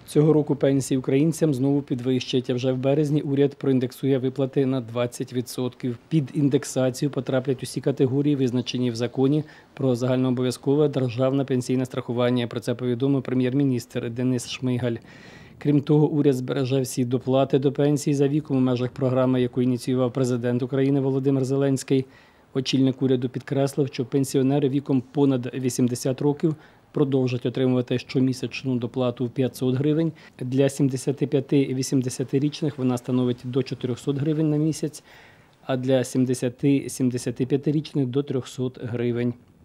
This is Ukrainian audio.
Цього року пенсії українцям знову підвищать, а вже в березні уряд проіндексує виплати на 20%. Під індексацію потраплять усі категорії, визначені в законі про загальнообов'язкове державне пенсійне страхування. Про це повідомив прем'єр-міністр Денис Шмигаль. Крім того, уряд збереже всі доплати до пенсії за віком у межах програми, яку ініціював президент України Володимир Зеленський. Очільник уряду підкреслив, що пенсіонери віком понад 80 років продовжать отримувати щомісячну доплату в 500 гривень. Для 75-80-річних вона становить до 400 гривень на місяць, а для 70-75-річних – до 300 гривень.